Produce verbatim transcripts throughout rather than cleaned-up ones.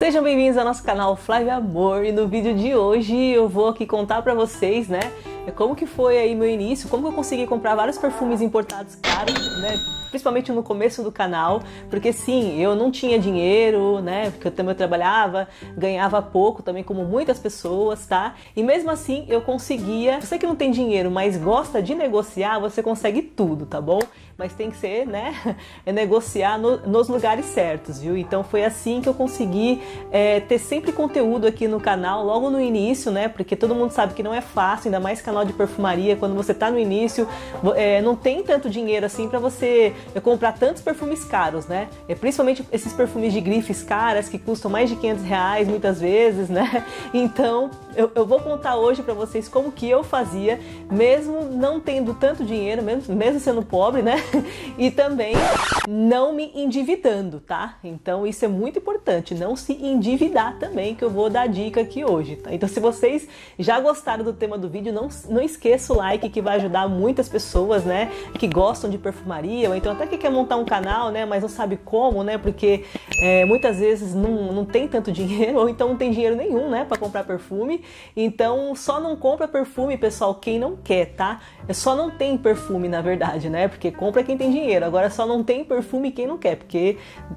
Sejam bem-vindos ao nosso canal Flávia Amor, e no vídeo de hoje eu vou aqui contar pra vocês, né, como que foi aí meu início, como que eu consegui comprar vários perfumes importados caros, né, principalmente no começo do canal, porque sim, eu não tinha dinheiro, né, porque eu também trabalhava, ganhava pouco também, como muitas pessoas, tá? E mesmo assim eu conseguia, você que não tem dinheiro, mas gosta de negociar, você consegue tudo, tá bom? Mas tem que ser, né, é negociar no, nos lugares certos, viu? Então foi assim que eu consegui é, ter sempre conteúdo aqui no canal, logo no início, né, porque todo mundo sabe que não é fácil, ainda mais canal de perfumaria, quando você tá no início, é, não tem tanto dinheiro assim pra você comprar tantos perfumes caros, né? É, principalmente esses perfumes de grifes caras, que custam mais de quinhentos reais muitas vezes, né? Então, eu, eu vou contar hoje pra vocês como que eu fazia, mesmo não tendo tanto dinheiro, mesmo, mesmo sendo pobre, né? E também não me endividando, tá? Então isso é muito importante, não se endividar também, que eu vou dar dica aqui hoje, tá? Então se vocês já gostaram do tema do vídeo, não, não esqueça o like, que vai ajudar muitas pessoas, né, que gostam de perfumaria, ou então até que quer montar um canal, né, mas não sabe como, né, porque é, muitas vezes não, não tem tanto dinheiro, ou então não tem dinheiro nenhum, né, para comprar perfume. Então só não compra perfume, pessoal, quem não quer, tá? É só não tem perfume, na verdade, né, porque compra quem tem dinheiro. Agora só não tem perfume quem não quer, porque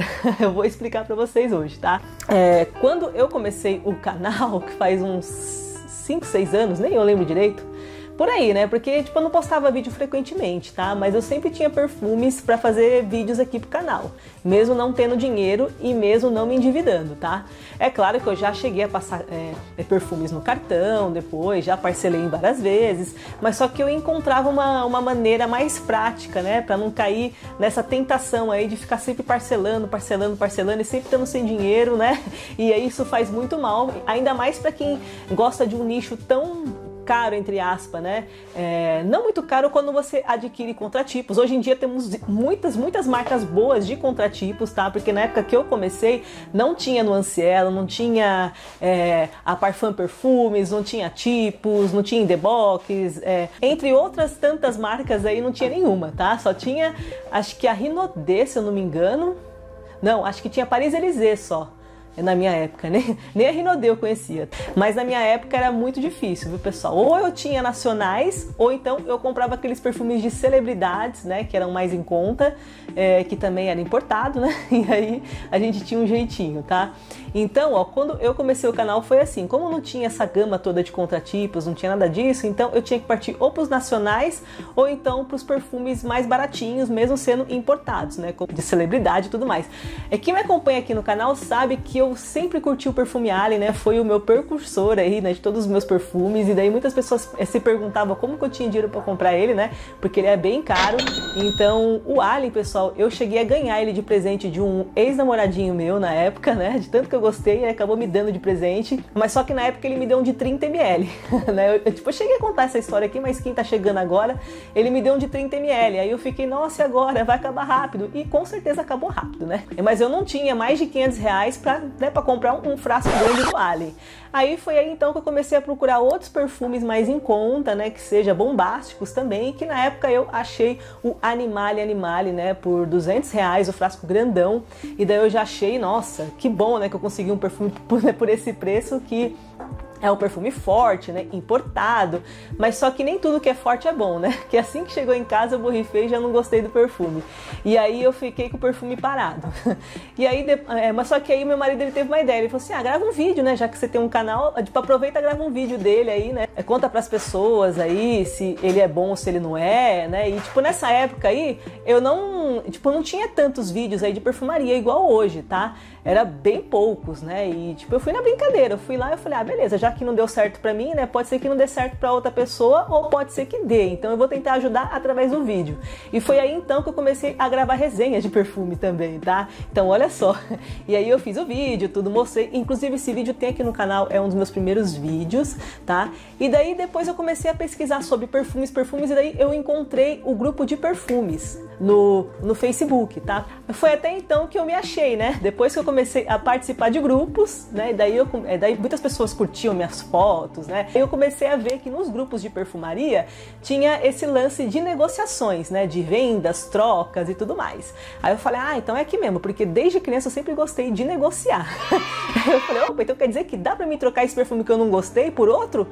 eu vou explicar pra vocês hoje, tá? É, quando eu comecei o canal, que faz uns cinco, seis anos, nem eu lembro direito, por aí, né? Porque, tipo, eu não postava vídeo frequentemente, tá? Mas eu sempre tinha perfumes pra fazer vídeos aqui pro canal, mesmo não tendo dinheiro e mesmo não me endividando, tá? É claro que eu já cheguei a passar é, perfumes no cartão, depois já parcelei em várias vezes, mas só que eu encontrava uma, uma maneira mais prática, né? Pra não cair nessa tentação aí de ficar sempre parcelando, parcelando, parcelando e sempre estando sem dinheiro, né? E aí isso faz muito mal, ainda mais pra quem gosta de um nicho tão caro, entre aspas, né? É, não muito caro quando você adquire contratipos. Hoje em dia temos muitas, muitas marcas boas de contratipos, tá? Porque na época que eu comecei, não tinha Nuanciela, não tinha é, a Parfum Perfumes, não tinha Tipos, não tinha In The Box, é, entre outras tantas marcas aí, não tinha nenhuma, tá? Só tinha, acho que a Rinodê, se eu não me engano. Não, acho que tinha Paris-Élysée só. Na minha época, né? Nem a Rinodê eu conhecia. Mas na minha época era muito difícil, viu, pessoal? Ou eu tinha nacionais, ou então eu comprava aqueles perfumes de celebridades, né? Que eram mais em conta, é, que também era importado, né? E aí a gente tinha um jeitinho, tá? Então, ó, quando eu comecei o canal foi assim, como não tinha essa gama toda de contratipos, não tinha nada disso, então eu tinha que partir ou pros nacionais, ou então pros perfumes mais baratinhos, mesmo sendo importados, né? De celebridade e tudo mais. É, quem me acompanha aqui no canal sabe que eu Eu sempre curti o perfume Allen, né? Foi o meu precursor aí, né, de todos os meus perfumes. E daí muitas pessoas se perguntavam como que eu tinha dinheiro para comprar ele, né? Porque ele é bem caro. Então, o Allen, pessoal, eu cheguei a ganhar ele de presente de um ex-namoradinho meu na época, né? De tanto que eu gostei, ele acabou me dando de presente. Mas só que na época ele me deu um de trinta mililitros, né? Eu, eu, tipo, eu cheguei a contar essa história aqui, mas quem tá chegando agora, ele me deu um de trinta mililitros. Aí eu fiquei, nossa, e agora? Vai acabar rápido. E com certeza acabou rápido, né? Mas eu não tinha mais de quinhentos reais pra, né, para comprar um, um frasco grande do Allen. Aí foi aí então que eu comecei a procurar outros perfumes mais em conta, né, que seja bombásticos também, que na época eu achei o Animale Animale, né, por duzentos reais, o frasco grandão. E daí eu já achei, nossa, que bom, né, que eu consegui um perfume por, né, por esse preço, que é um perfume forte, né, importado, mas só que nem tudo que é forte é bom, né, que assim que chegou em casa eu borrifei e já não gostei do perfume, e aí eu fiquei com o perfume parado. E aí, é, mas só que aí meu marido, ele teve uma ideia, ele falou assim, ah, grava um vídeo, né, já que você tem um canal, tipo, aproveita e grava um vídeo dele aí, né, conta pras pessoas aí se ele é bom ou se ele não é, né, e tipo, nessa época aí, eu não, tipo, não tinha tantos vídeos aí de perfumaria igual hoje, tá, era bem poucos, né, e tipo, eu fui na brincadeira, eu fui lá e eu falei, ah, beleza, já que não deu certo pra mim, né, pode ser que não dê certo pra outra pessoa, ou pode ser que dê, então eu vou tentar ajudar através do vídeo. E foi aí então que eu comecei a gravar resenhas de perfume também, tá? Então olha só, e aí eu fiz o vídeo, tudo, mostrei, inclusive esse vídeo tem aqui no canal, é um dos meus primeiros vídeos, tá? E daí depois eu comecei a pesquisar sobre perfumes, perfumes, e daí eu encontrei o grupo de perfumes no, no Facebook, tá? Foi até então que eu me achei, né? Depois que eu comecei a participar de grupos, né, e daí, eu, daí muitas pessoas curtiam minhas fotos, né? Eu comecei a ver que nos grupos de perfumaria tinha esse lance de negociações, né? De vendas, trocas e tudo mais. Aí eu falei, ah, então é aqui mesmo, porque desde criança eu sempre gostei de negociar. Eu falei, opa, então quer dizer que dá pra mim trocar esse perfume que eu não gostei por outro?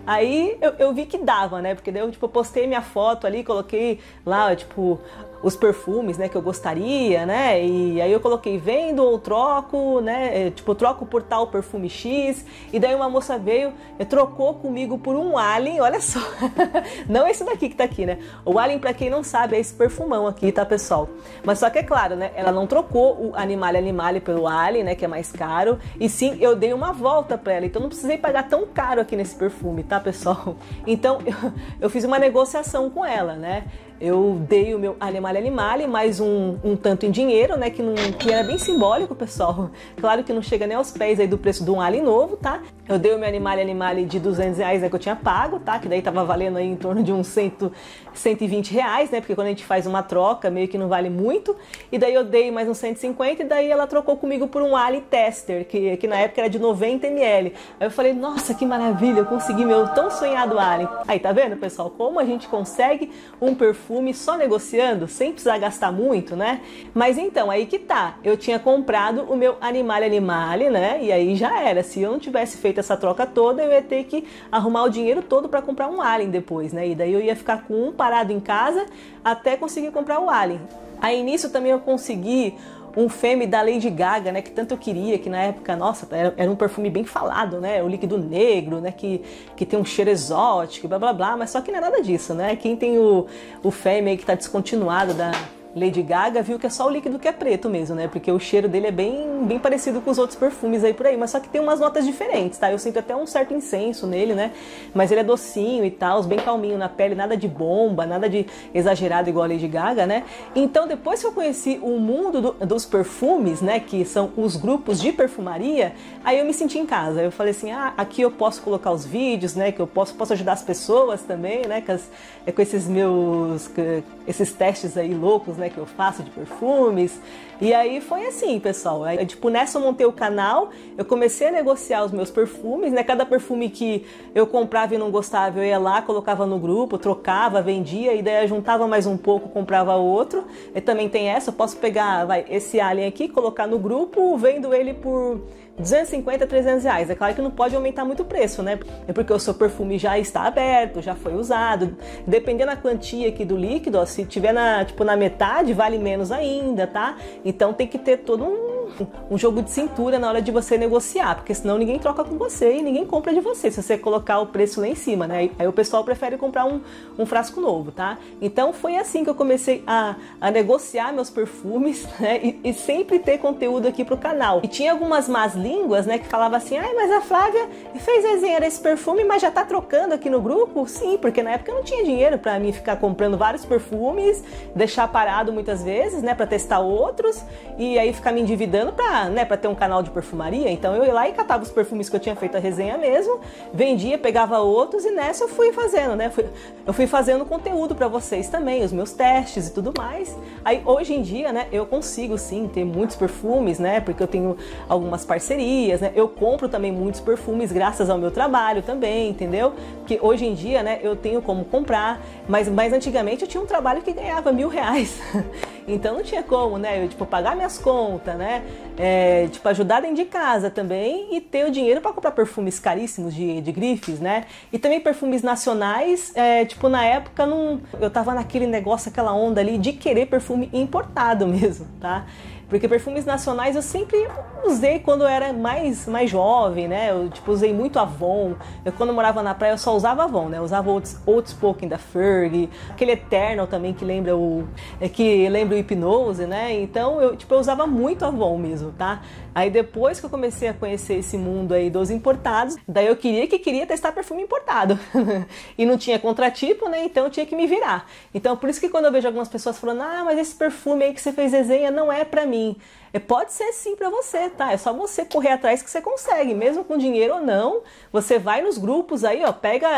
Aí eu, eu vi que dava, né? Porque daí eu, tipo, postei minha foto ali, coloquei lá, tipo, os perfumes, né, que eu gostaria, né? E aí eu coloquei vendo ou troco, né? Tipo, troco por tal perfume X. E daí uma moça veio e trocou comigo por um Allen, olha só. Não esse daqui que tá aqui, né? O Allen, pra quem não sabe, é esse perfumão aqui, tá, pessoal? Mas só que é claro, né? Ela não trocou o Animale Animale pelo Allen, né? Que é mais caro. E sim, eu dei uma volta pra ela. Então não precisei pagar tão caro aqui nesse perfume, tá, pessoal? Então eu, eu fiz uma negociação com ela, né? Eu dei o meu Animale Animale mais um, um tanto em dinheiro, né? Que, não, que era bem simbólico, pessoal. Claro que não chega nem aos pés aí do preço de um Allen novo, tá? Eu dei o meu Animale Animale de duzentos reais, né, que eu tinha pago, tá? Que daí tava valendo aí em torno de uns cento, cento e vinte reais, né? Porque quando a gente faz uma troca, meio que não vale muito. E daí eu dei mais uns cento e cinquenta e daí ela trocou comigo por um Allen Tester, que, que na época era de noventa mililitros. Aí eu falei, nossa, que maravilha, eu consegui meu tão sonhado Allen. Aí, tá vendo, pessoal? Como a gente consegue um perfume só negociando, sem precisar gastar muito, né? Mas então, aí que tá. Eu tinha comprado o meu Animale Animale, né? E aí já era. Se eu não tivesse feito essa troca toda, eu ia ter que arrumar o dinheiro todo para comprar um Allen depois, né? E daí eu ia ficar com um parado em casa até conseguir comprar o Allen. Aí nisso também eu consegui um Femme da Lady Gaga, né, que tanto eu queria, que na época, nossa, era, era um perfume bem falado, né, o líquido negro, né, que, que tem um cheiro exótico, blá blá blá, mas só que não é nada disso, né, quem tem o, o Femme aí que tá descontinuado da Lady Gaga viu que é só o líquido que é preto mesmo, né? Porque o cheiro dele é bem, bem parecido com os outros perfumes aí por aí, mas só que tem umas notas diferentes, tá? Eu sinto até um certo incenso nele, né? Mas ele é docinho e tal, bem calminho na pele, nada de bomba, nada de exagerado igual a Lady Gaga, né? Então, depois que eu conheci o mundo do, dos perfumes, né? Que são os grupos de perfumaria, aí eu me senti em casa. Eu falei assim, ah, aqui eu posso colocar os vídeos, né? Que eu posso, posso ajudar as pessoas também, né? Com, as, com esses meus, com esses testes aí loucos, né? Que eu faço de perfumes. E aí foi assim, pessoal. Aí, tipo, nessa eu montei o canal, eu comecei a negociar os meus perfumes, né? Cada perfume que eu comprava e não gostava, eu ia lá, colocava no grupo, trocava, vendia, e daí eu juntava mais um pouco, comprava outro. E também tem essa, eu posso pegar, vai, esse Allen aqui, colocar no grupo, vendo ele por duzentos e cinquenta, trezentos reais. É claro que não pode aumentar muito o preço, né? É porque o seu perfume já está aberto, já foi usado. Dependendo da quantia aqui do líquido, ó, se tiver na, tipo, na metade, vale menos ainda, tá? Então tem que ter todo um um jogo de cintura na hora de você negociar, porque senão ninguém troca com você e ninguém compra de você, se você colocar o preço lá em cima, né? Aí o pessoal prefere comprar um, um frasco novo, tá? Então foi assim que eu comecei a, a negociar meus perfumes, né? E, e sempre ter conteúdo aqui pro canal. E tinha algumas más línguas, né? Que falava assim, ai, mas a Flávia fez resenha desse perfume, mas já tá trocando aqui no grupo? Sim, porque na época eu não tinha dinheiro pra mim ficar comprando vários perfumes, deixar parado muitas vezes, né? Pra testar outros, e aí ficar me endividando Pra, né, pra ter um canal de perfumaria. Então eu ia lá e catava os perfumes que eu tinha feito a resenha mesmo, vendia, pegava outros, e nessa eu fui fazendo, né? Fui, eu fui fazendo conteúdo pra vocês também, os meus testes e tudo mais. Aí hoje em dia, né, eu consigo sim ter muitos perfumes, né? Porque eu tenho algumas parcerias, né? Eu compro também muitos perfumes graças ao meu trabalho também, entendeu? Porque hoje em dia, né, eu tenho como comprar, mas, mas antigamente eu tinha um trabalho que ganhava mil reais. Então não tinha como, né? Eu, tipo, pagar minhas contas, né? É, tipo, ajudar dentro de casa também e ter o dinheiro para comprar perfumes caríssimos de, de grifes, né? E também perfumes nacionais, é, tipo, na época não, eu tava naquele negócio, aquela onda ali de querer perfume importado mesmo, tá? Porque perfumes nacionais eu sempre usei quando eu era mais, mais jovem, né? Eu, tipo, usei muito Avon. Eu, quando eu morava na praia, eu só usava Avon, né? Eu usava Outspoken da Ferg, aquele Eternal também que lembra o... É, que lembra o Hypnose, né? Então, eu, tipo, eu usava muito Avon mesmo, tá? Aí, depois que eu comecei a conhecer esse mundo aí dos importados, daí eu queria que queria testar perfume importado. E não tinha contratipo, né? Então, eu tinha que me virar. Então, por isso que quando eu vejo algumas pessoas falando, ah, mas esse perfume aí que você fez resenha não é pra mim. Pode ser sim pra você, tá? É só você correr atrás que você consegue, mesmo com dinheiro ou não. Você vai nos grupos aí, ó, pega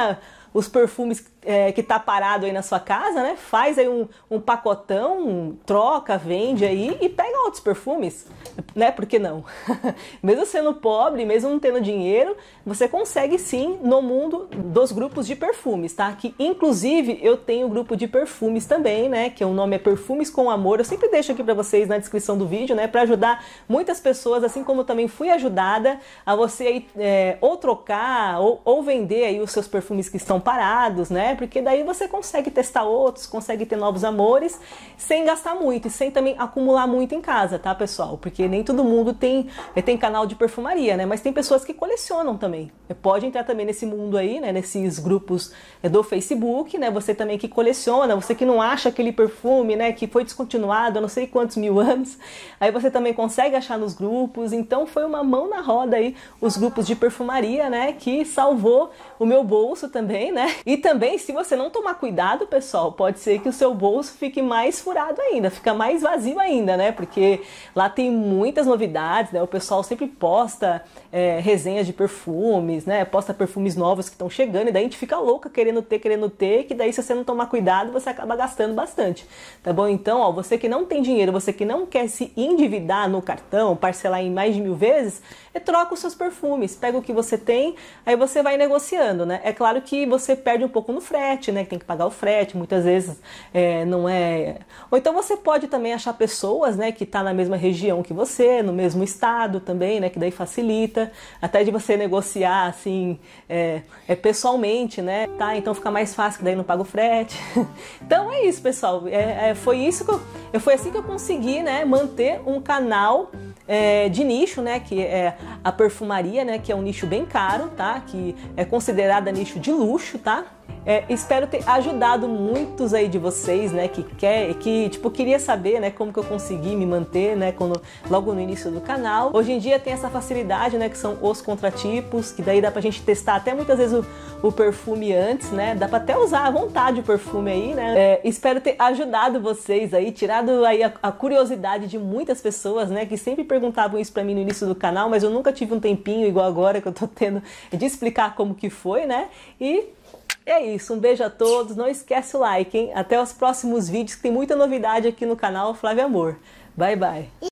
os perfumes é, que tá parado aí na sua casa, né? Faz aí um, um pacotão, troca, vende aí e pega outros perfumes, né? Por que não? Mesmo sendo pobre, mesmo não tendo dinheiro, você consegue sim no mundo dos grupos de perfumes, tá? Que inclusive eu tenho um grupo de perfumes também, né? Que o nome é Perfumes com Amor. Eu sempre deixo aqui para vocês na descrição do vídeo, né? Para ajudar muitas pessoas, assim como eu também fui ajudada a você aí, é, ou trocar ou, ou vender aí os seus perfumes que estão parados, né? Porque daí você consegue testar outros, consegue ter novos amores sem gastar muito e sem também acumular muito em casa, tá, pessoal? Porque nem todo mundo tem, tem canal de perfumaria, né? Mas tem pessoas que colecionam também. Pode entrar também nesse mundo aí, né? Nesses grupos do Facebook, né? Você também que coleciona, você que não acha aquele perfume, né? Que foi descontinuado há não sei quantos mil anos, aí você também consegue achar nos grupos. Então foi uma mão na roda aí os grupos de perfumaria, né? Que salvou o meu bolso também, né? E também, se você não tomar cuidado, pessoal, pode ser que o seu bolso fique mais furado ainda, fica mais vazio ainda, né? Porque lá tem muitas novidades, né? O pessoal sempre posta é, resenhas de perfumes, né? Posta perfumes novos que estão chegando e daí a gente fica louca querendo ter, querendo ter, que daí se você não tomar cuidado, você acaba gastando bastante, tá bom? Então, ó, você que não tem dinheiro, você que não quer se endividar no cartão, parcelar em mais de mil vezes, é, troca os seus perfumes, pega o que você tem, aí você vai negociando, né? É claro que você perde um pouco no frete, né? Que tem que pagar o frete, muitas vezes é, não é... Ou então você pode também achar pessoas, né? Que tá na mesma região que você, no mesmo estado também, né? Que daí facilita, até de você negociar, assim, é, é, pessoalmente, né? Tá? Então fica mais fácil, que daí não paga o frete. Então é isso, pessoal. É, é, foi isso que eu, foi assim que eu consegui, né? Manter um canal É, de nicho, né, que é a perfumaria, né, que é um nicho bem caro, tá, que é considerada nicho de luxo, tá. É, espero ter ajudado muitos aí de vocês, né, que quer, que tipo queria saber, né, como que eu consegui me manter, né, quando, logo no início do canal. Hoje em dia tem essa facilidade, né, que são os contratipos, que daí dá pra gente testar até muitas vezes o, o perfume antes, né, dá pra até usar à vontade o perfume aí, né. É, espero ter ajudado vocês aí, tirado aí a, a curiosidade de muitas pessoas, né, que sempre perguntavam isso pra mim no início do canal, mas eu nunca tive um tempinho igual agora que eu tô tendo de explicar como que foi, né, e é isso, um beijo a todos, não esquece o like, hein? Até os próximos vídeos, que tem muita novidade aqui no canal Flávia Amor. Bye, bye!